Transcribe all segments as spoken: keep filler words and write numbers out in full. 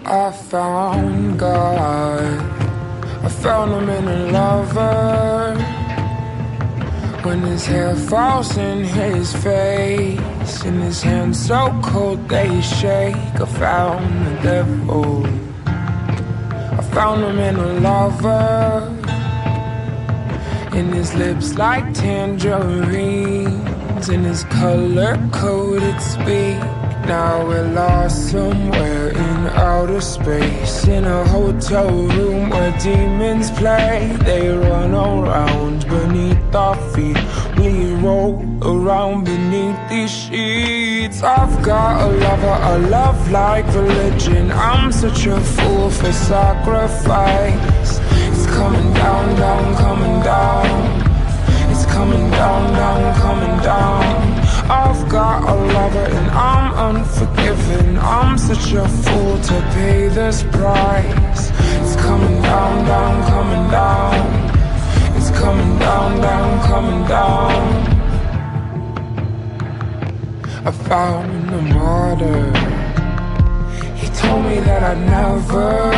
I found God. I found him in a lover. When his hair falls in his face and his hands so cold they shake, I found the devil. I found him in a lover. In his lips like tangerines, in his color-coded speak. Now we're lost somewhere in outer space, in a hotel room where demons play. They run around beneath our feet, we roll around beneath these sheets. I've got a lover, a love like religion. I'm such a fool for sacrifice. It's coming down, down, coming down. It's coming down, down, coming down. I've got a lover and I'm unforgiven. I'm such a fool to pay this price. It's coming down, down, coming down. It's coming down, down, coming down. I found a martyr. He told me that I'd never.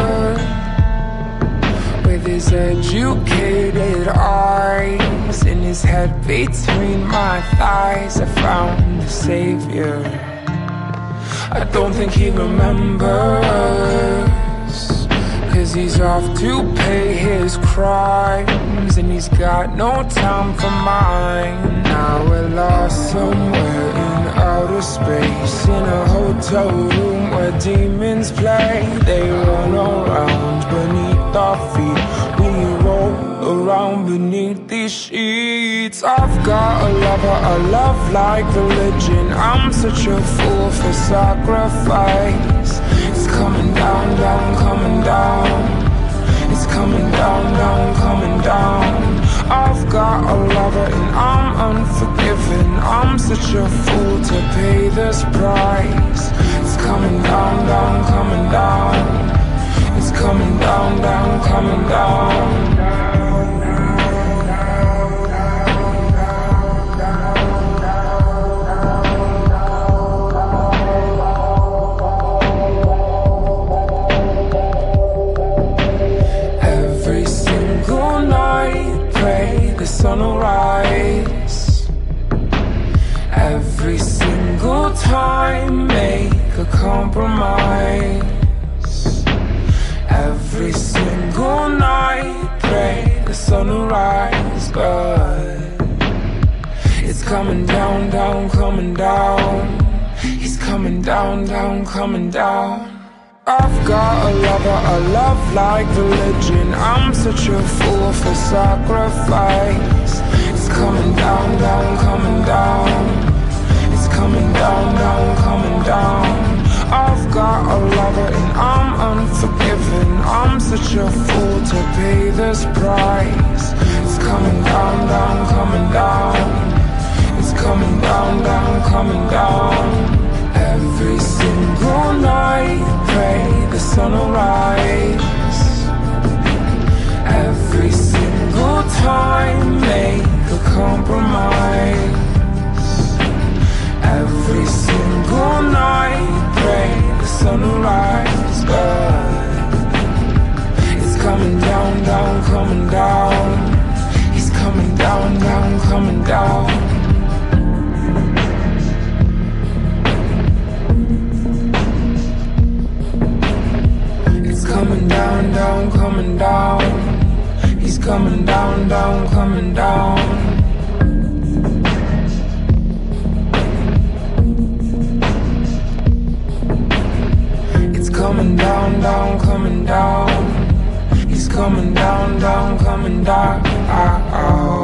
With his educated eyes, in his head between my thighs, I found a savior. I don't think he remembers, cause he's off to pay his crimes, and he's got no time for mine. Now we're lost somewhere in outer space, in a hotel room where demons play. They run around beneath our feet, we roll around beneath these sheets. I've got a lover, a love like religion. I'm such a fool for sacrifice. It's coming down, down, coming down. It's coming down, down, coming down. I've got a lover and I'm unforgiven. I'm such a fool to pay this price. It's coming down, down, coming down. It's coming down, down, coming down. Every single night, pray the sun will rise. Every single time, make a compromise. Every single night, pray the sun will rise, but it's coming down, down, coming down. He's coming down, down, coming down. I've got a lover, a love like religion. I'm such a fool for sacrifice. It's coming down, down, coming down. It's coming down, down, coming down. I've got a lover and I'm unforgiven. I'm such a fool to pay this price. It's coming down, down, coming down. It's coming down, down, coming down. Every single night, pray the sun will rise. Every single time, make a compromise. Every single night, pray the sun will rise, but it's coming down, down, coming down. He's coming down, down, coming down. It's coming down, down, coming down. He's coming down, down, coming down. Coming down, down, coming down. He's coming down, down, coming down.